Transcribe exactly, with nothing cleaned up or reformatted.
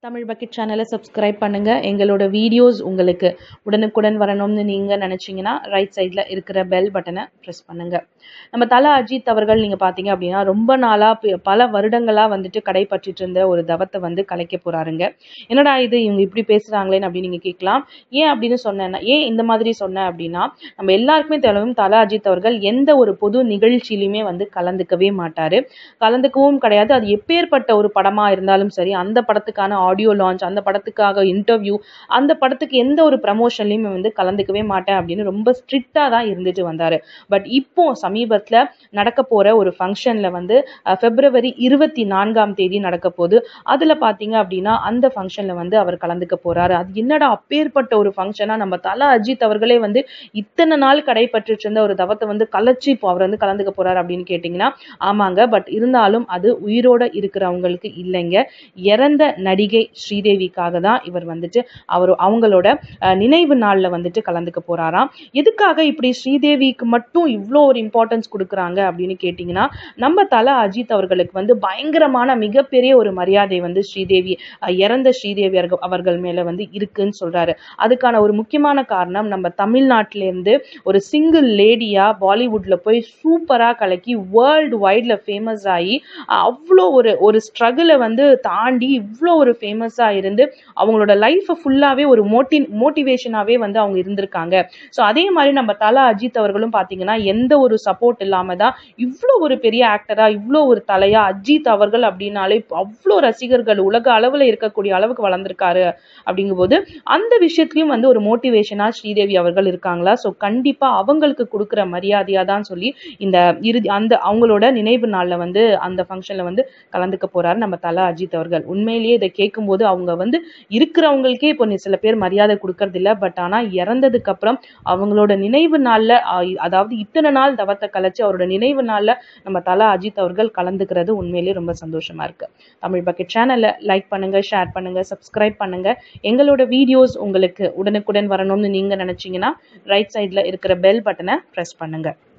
Tamil bucket சேனலை subscribe பண்ணுங்கள். எங்களோட வீடியோஸ் உங்களுக்கு உடனுக்குடன் வரணும்னு நீங்கள் நினச்சிங்கன்னா ரைட் சைடில் இருக்கிற பெல் பட்டனை ப்ரெஸ் பண்ணுங்கள். நம்ம தல அஜித் அவர்கள் நீங்கள் பார்த்தீங்க அப்படின்னா ரொம்ப நாளாக பல வருடங்களாக வந்துட்டு கடைப்பற்றிட்டு இருந்த ஒரு தவத்தை வந்து கலைக்க போகிறாருங்க. என்னடா இது இவங்க இப்படி பேசுகிறாங்களேன்னு அப்படின்னு நீங்கள் கேட்கலாம். ஏன் அப்படின்னு சொன்னேன்னா ஏன் இந்த மாதிரி சொன்னேன் அப்படின்னா, நம்ம எல்லாருக்குமே தெரியும் தல அஜித் அவர்கள் எந்த ஒரு பொது நிகழ்ச்சியிலையுமே வந்து கலந்துக்கவே மாட்டார். கலந்துக்கவும் கிடையாது. அது எப்பேற்பட்ட ஒரு படமாக இருந்தாலும் சரி, அந்த படத்துக்கான ஆடியோ லான்ச், அந்த படத்துக்காக இன்டர்வியூ, அந்த படத்துக்கு எந்த ஒரு ப்ரமோஷன்லையும் வந்து கலந்துக்கவே மாட்டேன் அப்படின்னு ரொம்ப ஸ்ட்ரிக்டாக தான் இருந்துட்டு வந்தார். பட் இப்போ சமீபத்தில் நடக்க போகிற ஒரு ஃபங்க்ஷனில் வந்து பிப்ரவரி இருபத்தி நான்காம் தேதி நடக்க போகுது. அதில் பார்த்தீங்க அப்படின்னா அந்த ஃபங்க்ஷனில் வந்து அவர் கலந்துக்க போகிறாரு. அது என்னடா அப்பேற்பட்ட ஒரு ஃபங்க்ஷனாக, நம்ம தல அஜித் அவர்களே வந்து இத்தனை நாள் கடைப்பட்டு இருந்த ஒரு தவத்தை வந்து கலைச்சி இப்போ அவர் வந்து கலந்துக்க போகிறார் அப்படின்னு கேட்டிங்கன்னா ஆமாங்க. பட் இருந்தாலும் அது உயிரோட இருக்கிறவங்களுக்கு இல்லைங்க. இறந்த நடிகை ஸ்ரீதேவிக்காக தான் இவர் வந்துட்டு அவர் அவங்களோட நினைவு நாளில் வந்துட்டு கலந்துக்க போறாராம். எதுக்காக இப்படி ஸ்ரீதேவிக்கு மட்டும் இவ்வளோ ஒரு இம்பார்ட்டன்ஸ் கொடுக்குறாங்க அப்படின்னு கேட்டிங்கன்னா, நம்ம தல அஜித் அவர்களுக்கு வந்து பயங்கரமான மிகப்பெரிய ஒரு மரியாதை வந்து ஸ்ரீதேவி இறந்த ஸ்ரீதேவி அவர்கள் மேலே வந்து இருக்குன்னு சொல்றாரு. அதுக்கான ஒரு முக்கியமான காரணம், நம்ம தமிழ்நாட்டிலேருந்து ஒரு சிங்கிள் லேடியா பாலிவுட்ல போய் சூப்பராக கலக்கி வேர்ல்டு வைட்ல ஃபேமஸ் ஆகி அவ்வளோ ஒரு ஒரு ஸ்ட்ரகிளை வந்து தாண்டி இவ்வளோ ஒரு ஃபேமஸாக இருந்து அவங்களோட லைஃப்பை ஃபுல்லாகவே ஒரு மோட்டி மோட்டிவேஷனாகவே வந்து அவங்க இருந்திருக்காங்க. ஸோ அதே மாதிரி நம்ம தல அஜித் அவர்களும் பார்த்தீங்கன்னா எந்த ஒரு சப்போர்ட் இல்லாமல் தான் இவ்வளோ ஒரு பெரிய ஆக்டராக, இவ்வளோ ஒரு தலையா அஜித் அவர்கள் அப்படின்னாலே அவ்வளோ ரசிகர்கள் உலக அளவில் இருக்கக்கூடிய அளவுக்கு வளர்ந்துருக்காரு. அப்படிங்கும்போது அந்த விஷயத்துலையும் வந்து ஒரு மோட்டிவேஷனாக ஸ்ரீதேவி அவர்கள் இருக்காங்களா. ஸோ கண்டிப்பாக அவங்களுக்கு கொடுக்குற மரியாதையாக தான் சொல்லி இந்த இறுதி அந்த அவங்களோட நினைவு நாளில் வந்து அந்த ஃபங்க்ஷனில் வந்து கலந்துக்க போறாரு நம்ம தல அஜித் அவர்கள். உண்மையிலேயே இதை கேட்கும்போது அவங்க வந்து இருக்கிறவங்களுக்கே இப்போ சில பேர் மரியாதை கொடுக்கறது இல்லை. பட் ஆனால் இறந்ததுக்கு அப்புறம் அவங்களோட நினைவு நாளில், அதாவது இத்தனை நாள் தவத்தை கலைச்சு அவரோட நினைவு நாளில் நம்ம தல அஜித் அவர்கள் கலந்துக்கிறது உண்மையிலேயே ரொம்ப சந்தோஷமா இருக்கு. தமிழ் பக்கெட் சேனலை லைக் பண்ணுங்க, ஷேர் பண்ணுங்க, சப்ஸ்கிரைப் பண்ணுங்க. எங்களோட வீடியோஸ் உங்களுக்கு உடனுக்குடன் வரணும்னு நீங்க நினைச்சீங்கன்னா ரைட் சைட்ல இருக்கிற பெல் பட்டனை பிரஸ் பண்ணுங்க.